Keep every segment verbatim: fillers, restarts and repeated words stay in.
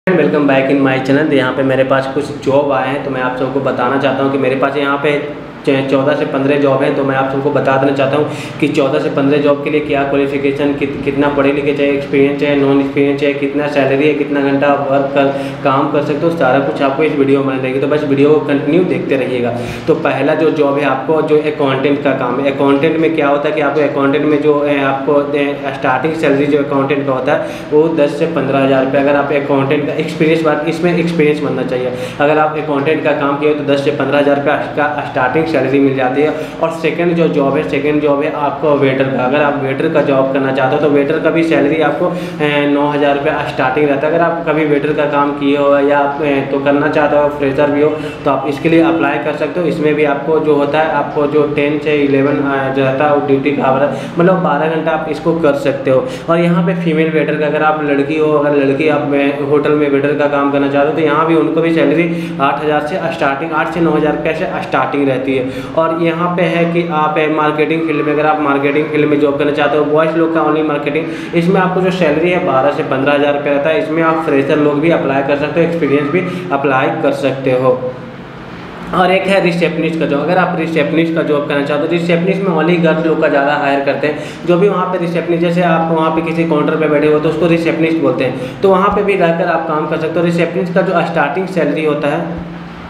Welcome back in my channel. यहाँ पे मेरे पास कुछ जॉब आए हैं तो मैं आप सबको बताना चाहता हूँ कि मेरे पास यहाँ पे चौदह से पंद्रह जॉब हैं। तो मैं आप सबको बता देना चाहता हूँ कि चौदह से पंद्रह जॉब के लिए क्या क्वालिफिकेशन, कि, कितना पढ़े लिखे चाहिए, एक्सपीरियंस चाहिए, नॉन एक्सपीरियंस चाहिए, कितना सैलरी है, कितना घंटा आप वर्क कर काम कर सकते हो, सारा कुछ आपको इस वीडियो में मिलेगी। तो बस वीडियो को कंटिन्यू देखते रहिएगा। तो पहला जो जॉब है आपको जो अकाउंटेंट का काम है। अकाउंटेंट में क्या होता है कि आपको अकाउंटेंट में जो है आपको स्टार्टिंग सैलरी जो अकाउंटेंट का होता है वो दस से पंद्रह हज़ार रुपये। अगर आप अकाउंटेंट का एक्सपीरियंस बात इसमें एक्सपीरियंस बनना चाहिए। अगर आप अकाउंटेंट का काम किए तो दस से पंद्रह हज़ार रुपये का स्टार्टिंग सैलरी मिल जाती है। और सेकंड जो जॉब है सेकंड जॉब है आपको वेटर का। अगर आप वेटर का जॉब करना चाहते हो तो वेटर का भी सैलरी आपको नौ हज़ार रुपये स्टार्टिंग रहता है। अगर आप कभी वेटर का काम किए हो या आप तो करना चाहते हो, फ्रेशर भी हो, तो आप इसके लिए अप्लाई कर सकते हो। इसमें भी आपको जो होता है आपको जो टेन से इलेवन जो रहता है वो ड्यूटी का आवर मतलब बारह घंटा आप इसको कर सकते हो। और यहाँ पे फीमेल वेटर का, अगर आप लड़की हो, अगर लड़की आप होटल में वेटर का काम करना चाहते हो तो यहाँ भी उनको भी सैलरी आठ हज़ार से स्टार्टिंग आठ से नौ हज़ार रुपये से स्टार्टिंग रहती है। और यहाँ पे है कि आप मार्केटिंग फील्ड में, अगर आप मार्केटिंग फील्ड में जॉब करना चाहते हो, बॉयज लोग का ओनली मार्केटिंग, इसमें आपको जो सैलरी है बारह से पंद्रह हज़ार रुपये रहता है। इसमें आप फ्रेशर लोग भी अप्लाई कर सकते हो, एक्सपीरियंस भी अप्लाई कर सकते हो। और एक है रिसेप्शनिस्ट का जॉब। अगर आप रिसेप्शनिस्ट का जॉब करना चाहते हो, रिसेप्शनिस्ट में ओनली गर्ल्स लोग का ज़्यादा हायर करते हैं। जो भी वहाँ पे रिसेप्शनिस्ट, जैसे आप वहाँ पे किसी काउंटर पे बैठे हो तो उसको रिसेप्शनिस्ट बोलते हैं, तो वहाँ पे भी रहकर आप काम कर सकते हो। रिसेप्शनिस्ट का जो स्टार्टिंग सैलरी होता है,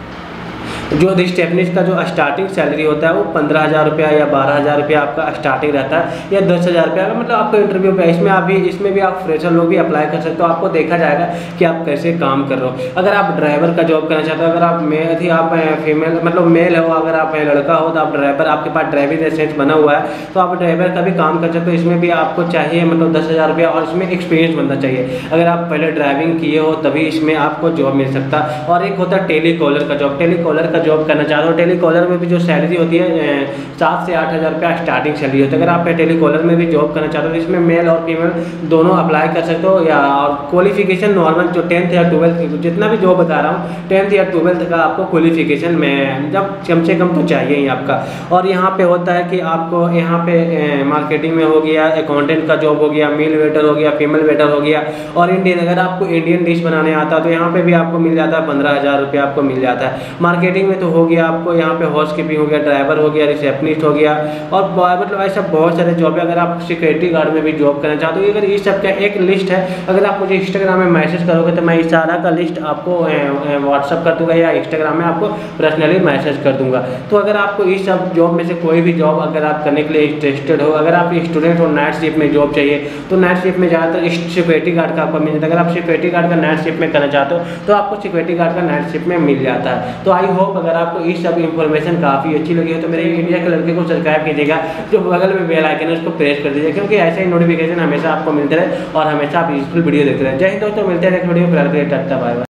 जो रिसेप्शनिस्ट का जो स्टार्टिंग सैलरी होता है वो पंद्रह हज़ार रुपया या बारह हज़ार रुपया आपका स्टार्टिंग रहता है, या दस हज़ार रुपया का मतलब आपको इंटरव्यू पे। इसमें आप भी इसमें भी आप फ्रेशर लोग भी अप्लाई कर सकते हो। आपको देखा जाएगा कि आप कैसे काम कर रहे हो। अगर आप ड्राइवर का जॉब करना चाहते हो, अगर आप मेल थी आप फीमेल मतलब मेल हो, अगर आप लड़का हो तो आप ड्राइवर, आपके पास ड्राइविंग लाइसेंस बना हुआ है तो आप ड्राइवर का भी काम कर सकते हो। इसमें भी आपको चाहिए मतलब दस हज़ार रुपया और इसमें एक्सपीरियंस बनना चाहिए। अगर आप पहले ड्राइविंग किए हो तभी इसमें आपको जॉब मिल सकता है। और एक होता है टेली कॉलर का जॉब। टेली कॉलर का जॉब करना चाहते हो, टेली कॉलर में भी जो सैलरी होती है सात से आठ हज़ार रुपया स्टार्टिंग सैलरी होती है। अगर आप टेली कॉलर में भी जॉब करना चाहते हो तो इसमें मेल और फीमेल दोनों अप्लाई कर सकते हो। या और क्वालिफिकेशन नॉर्मल जो टेंथ या ट्वेल्थ, जितना भी जॉब बता रहा हूँ टेंथ या ट्वेल्थ का आपको क्वालिफिकेशन में जब कम से कम तो चाहिए ही आपका। और यहाँ पे होता है कि आपको यहाँ पे मार्केटिंग में हो गया, अकाउंटेंट का जॉब हो गया, मेल वेटर हो गया, फीमेल वेटर हो गया। और इंडियन, अगर आपको इंडियन डिश बनाने आता है तो यहाँ पे भी आपको मिल जाता है पंद्रह हज़ार रुपया आपको मिल जाता है। मार्केटिंग में तो हो गया आपको यहाँ पे हाउस कीपिंग हो गया, ड्राइवर हो गया, रिसेप्शनिस्ट हो गया, और मतलब ऐसा बहुत सारे जॉब है। अगर आप सिक्योरिटी गार्ड में भी जॉब करना चाहते हो, अगर इस सब का एक लिस्ट है, अगर आप मुझे इंस्टाग्राम में मैसेज करोगे तो मैं इस सारा का लिस्ट आपको व्हाट्सअप कर दूंगा या इंस्टाग्राम में आपको पर्सनली मैसेज कर दूंगा। तो अगर आपको इस सब जॉब में से कोई भी जॉब अगर आप करने के लिए इंटरेस्टेड हो, अगर आप स्टूडेंट हो, नाइट शिफ्ट में जॉब चाहिए तो नाइट शिफ्ट में ज़्यादातर सिक्योरिटी गार्ड का आपको मिल जाता है। अगर आप सिक्योरिटी गार्ड का नाइट शिफ्ट में करना चाहते हो तो आपको सिक्योरिटी गार्ड का नाइट शिफ्ट में मिल जाता है। तो आई होप अगर आपको इस सब इन्फॉर्मेशन काफ़ी अच्छी लगी हो तो मेरे इंडिया के लड़के को सब्सक्राइब कीजिएगा, जो बगल में बेल आइकन है उसको प्रेस कर दीजिए, क्योंकि ऐसे ही नोटिफिकेशन हमेशा आपको मिलते रहे और हमेशा आप यूजफुल वीडियो देखते रहे। जय हिंद दोस्तों, मिलते हैं नेक्स्ट वीडियो में। Tata bye bye.